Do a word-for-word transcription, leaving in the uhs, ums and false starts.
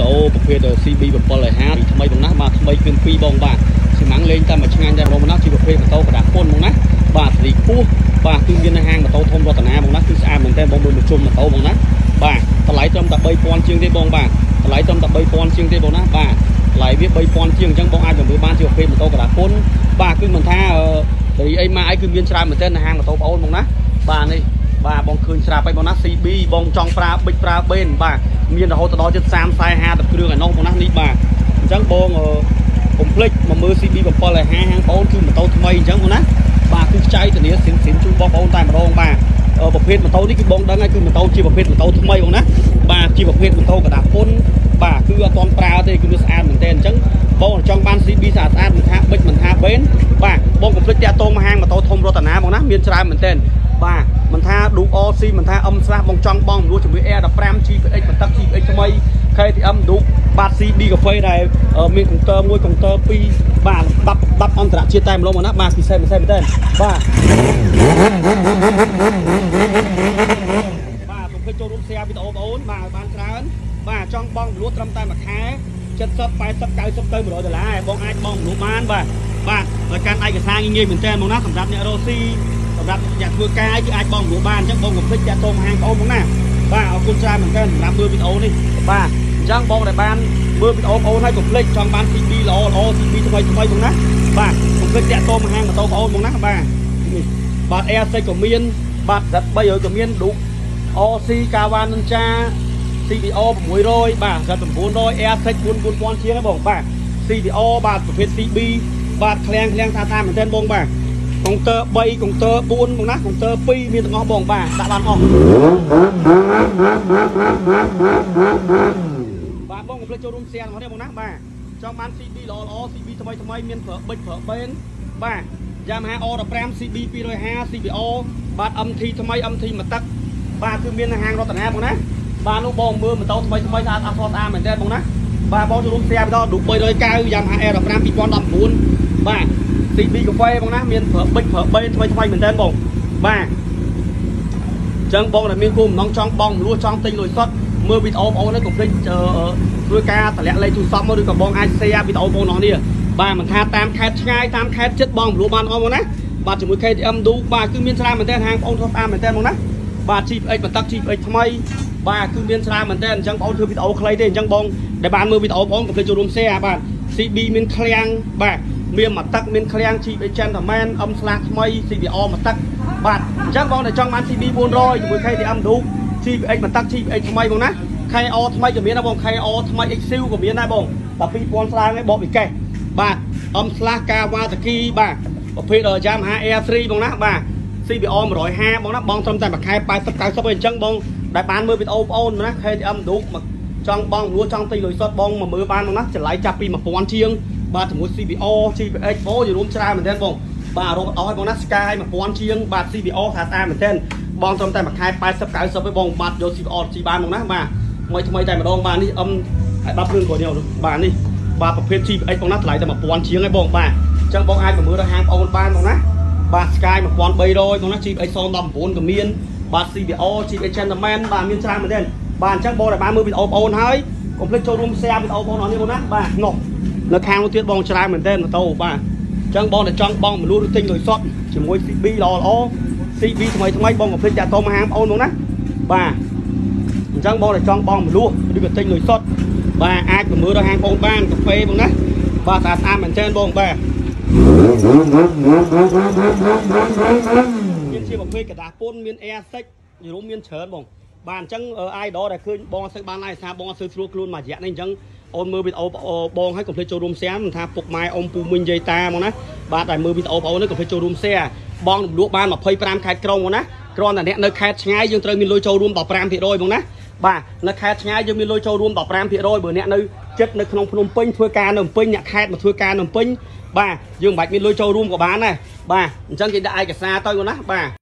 video ប្រភេទ ซี บี bảy mươi haiថ្មីបងណាបាទថ្មីគ្រឿងពីរបងបាទសម្ងាំងលេងតែមួយឆ្ងាញ់តែបងណាជាប្រភេទម៉ូតូក្តារពុនបងណាបាទរីគោះបាទគឺមាននៅហាងម៉ូតូធំរតនាបងណាគឺស្អាតមែនតើបងមើលមកជុំម៉ូតូបងណាបាទតម្លៃត្រឹមតែ ba nghìn ជាងទេបងបាទតម្លៃត្រឹមតែ ba nghìn ជាងទេបងណាបាទតម្លៃវា ba nghìn ជាងអញ្ចឹងបងអាចមើលបានជាប្រភេទម៉ូតូក្តារពុនបាទគឺមិនថារីអីម៉ាអីគឺមានច្រើនមែនតើនៅហាងម៉ូតូបងអូនបងណាបាទនេះបាទបងឃើញស្រាប់ហើយបងណា ซี บี បងចង់ប្រើប៊ិចប្រើបេនបាទមានរហូតដល់ជិតសាមសិប ห้าสิบគ្រឿងឯនោះបងណានេះបាទអញ្ចឹងបងកុំភ្លេចមកមើល ซี บี bảy mươi haiហាងបងគឺម៉ូតូថ្មីអញ្ចឹងបងណាបាទគឺខ្ចីធានាសិនសិនជូនបងប្អូនតែម្ដងបាទប្រភេទម៉ូតូនេះគឺបងដឹងហើយគឺម៉ូតូជាប្រភេទម៉ូតូថ្មីបងណាបាទជាប្រភេទម៉ូតូក្តារពុនបាទគឺអត់ទាន់ប្រើទេគឺវាស្អាតមែនតើអញ្ចឹងបងចង់បាន ซี บี ស្អាតស្អាតមិនថាប៊ិចមិនថាបេនបាទបងកុំភ្លេចតាក់ទងមកហាងម៉ូតូធំរតនាបងណាមានច្រើនមែនតើបាទមិនថា ឌូ អ ស៊ី មិនថា អឹម ស្លាស់បងចង់បងរស់ជាមួយ Air สิบห้า ជី พี เอ็กซ์ បន្ទឹក ជី พี เอ็กซ์ ថ្មី ខេ ទី អឹម ឌូបាទ ซี บี កាហ្វេដែលមានកុងទ័រមួយកុងទ័រពីរបាទដប់ដប់អន្តរជាតិតែម្ដងមកណាបាទពិសេសពិសេសមែនតើបាទបាទកុំភ្លេចចូលរួម share វីដេអូបងប្អូនបាទបានច្រើនបាទចង់បងរស់ត្រឹមតែមួយខែ七十 แปดสิบ เก้าสิบទៅmột trămដុល្លារបងអាចបងរស់បានបាទបាទដោយការឯកសារងាយៗមែនតើបងណាសម្រាប់អ្នករស់ស៊ីសម្រាប់អ្នកធ្វើការគឺអាចបងរស់បានអញ្ចឹងបងកុំភ្លេចតាក់ទងហាងបងបងណាបាទអរគុណច្រើនមែនតើសម្រាប់មើលវីដេអូនេះបាទអញ្ចឹងបងដែលបានមើលវីដេអូបងហើយកុំភ្លេចចង់បាន ซี บี ល្អល្អ ซี บี ថ្មីថ្មីបងណាបាទកុំភ្លេចតាក់ទងហាងម៉ូតូបងបងណាបាទនេះបាទ Air សិចក៏មានបាទ Z 300ក៏មាន ឌូ អ ស៊ី កាវ៉ានិនចា ซี บี អូ sáu trămបាទ Z 900 Air សិច bốn nghìn ជាងហ្នឹងបងបាទ ซี บี អូ បាទប្រភេទ ซี บี បាទឃ្លាំងឃ្លាំងថាតាមមែនតើបងបាទកុងទ័រ3កុងទ័រbốnបងណាកុងទ័រពីរមានទាំងអស់បងបាទដាក់បានអស់បាទបងកុំភ្លេចចូលរួម share មកទេបងណាបាទចង់បាន ซี บี ល្អល្អ ซี บี ថ្មីថ្មីមានប្រើប៊ិចប្រើបេនបាទ Yamaha អ สิบห้า ซี บี ពីរห้าสิบ ซี บี អូ បាទ អឹម ที ថ្មី អឹម ที មកទឹកបាទគឺមាននៅហាងរតនាបងណាបាទនោះបងមើលម៉ូតូថ្មីថ្មីស្អាតអត់ស្អាតមែនតើបងណាបាទបងចូលរួម share បន្តឌូ ba trăm chín mươi Yamaha Air สิบห้า ปี hai nghìn mười chínបាទ ซี บี កាហ្វេបងណាមានប្រើប៊ិចប្រើបេនថ្មីថ្មីមែនតើបងបាទអញ្ចឹងបងដែលមានគោលបំណងចង់បងលួចចង់ទិញលុយសុទ្ធមើលវីដេអូបងអូននេះកុំភ្លេចធ្វើការតម្លាក់លេខទូរស័ព្ទមកឬក៏បងអាច share វីដេអូបងនោះនេះបាទមិនថាតាមខេត្តឆ្ងាយតាមខេត្តជិតបងលួចបានអស់បងណាបាទជាមួយ ខេ ទី អឹម ឌូបាទគឺមានច្រើនមែនតើហាងបងអូនស្អាតមែនតើបងណាបាទ ជី พี เอ็กซ์ បន្ទឹក ជី พี เอ็กซ์ ថ្មីបាទគឺមានច្រើនមែនតើអញ្ចឹងបងធ្វើវីដេអូខ្លីទេអញ្ចឹងបងដែលបានមើលវីដេអូបងកុំភ្លេចចូលរួម share បាទ ซี บี មានឃ្លាំងបាទមានមកទឹកមានឃ្លាំង ជី พี เอ็กซ์ Gentleman អឹមស្លាស់ថ្មី ซี บี អូ មកទឹកបាទអញ្ចឹងបងតែចង់បាន ซี บี bốn trămជាមួយ ខេ ទី អឹម ឌូ ជី พี เอ็กซ์ មកទឹក ជី พี เอ็กซ์ ថ្មីបងណា ខេ អូ ថ្មីក៏មានដែរបង ខេ អូ ថ្មី Excel ក៏មានដែរបងតែពីរពាន់ស្លាងឯងបកពីកេះបាទអឹមស្លាស់កាវ៉ាសាគីបាទប្រភេទ Yamaha Air 三បងណាបាទ ซี บี អូ một trăm hai mươiបងណាបងត្រឹមតែមួយខែแปดสิบ เก้าสิบឯងអញ្ចឹងបងដែលបានមើលវីដេអូបងអូនណា ខេ ទី អឹម ឌូចង់បងលួចចង់ទិញលុយសុទ្ធបងមកមើលបានបងណាចម្លៃចាប់ពី một nghìn ជាងបាទជាមួយ ซี บี អូ ជី พี เอ็กซ์ អូយរួមច្រើនមែនទែនបងបាទរកអស់ឲ្យបងណា Sky một nghìn ជាងបាទ ซี บี អូ ថាតាមមែនទែនបងត្រឹមតែមួយខែแปดสิบ เก้าสิบឯងបងបាទយក ซี บี អូ ជីបានបងណាបាទថ្មីថ្មីតែម្ដងបាទនេះអឹមឲ្យបាត់គ្រឿងគាត់នេះបាទនេះបាទប្រភេទ ជី พี เอ็กซ์ បងណាតម្លៃតែ một nghìn ជាងឯងបងបាទអញ្ចឹងបងអាចមកមើលដល់ហាងបងអូនបានបងណាបាទ Sky một nghìn ba trămបងណា ជី พี เอ็กซ์ ศูนย์ một chínក៏មានបាទ ซี บี អូ ជី พี เอ็กซ์ Gentleman បាទមានច្រើនមែនទែនបាទអញ្ចឹងបងដែលបានមើលវីដេអូបងអូនហើយកុំភ្លេចចូលរួម share វីដេអូបងអូននេះបងណាបាទនោះនៅខាងនោះទៀតបងច្រើនមែនទែនម៉ូតូបាទអញ្ចឹងបងដែលចង់បងមលូឬទិញលុយសុទ្ធជាមួយ ซี บี ល្អល្អ ซี บี ថ្មីថ្មីបងកុំភ្លេចតាក់ទងមកហាងបងអូនបងណាបាទអញ្ចឹងបងដែលចង់បងមលូឬក៏ទិញលុយសុទ្ធបាទអាចទៅមើលដល់ហាងបងបានកាហ្វេបងណាបាទស្អាតស្អាតមែនទែនបងបាទមានជាប្រភេទกระดาษពុនមាន Air សិចយរួមមានច្រើនបងបាទអញ្ចឹង idol ដែលឃើញបងអត់ស្គាល់បានហើយសារបងអត់ស្គាល់ស្រួលខ្លួនមួយរយៈនេះអញ្ចឹងអូនមើលវីដេអូបងឲ្យកុំភ្លេចចូលរួម share មិនថាពុកម៉ែអ៊ំពូមីងយាយតាហ្មងណាបាទដែលមើលវីដេអូបងអូនកុំភ្លេចចូលរួម share បងលក់បាន25ខេត្តក្រុងហ្មងណាគ្រាន់តែអ្នកនៅខេត្តឆ្ងាយយើងត្រូវមានលុយចូលរួម15%ហ្មងណាបាទនៅខេត្តឆ្ងាយយើងមានលុយចូលរួម15%បើអ្នកនៅចិត្តនៅក្នុងភ្នំពេញធ្វើការនៅភ្នំពេញអ្នកខេត្តមកធ្វើការនៅភ្នំពេញបាទយើងមិនបាច់មានលុយចូលរួមក៏បានដែរបាទអញ្ចឹងគេដាក់ឯកសារទៅហ្មងណាបាទ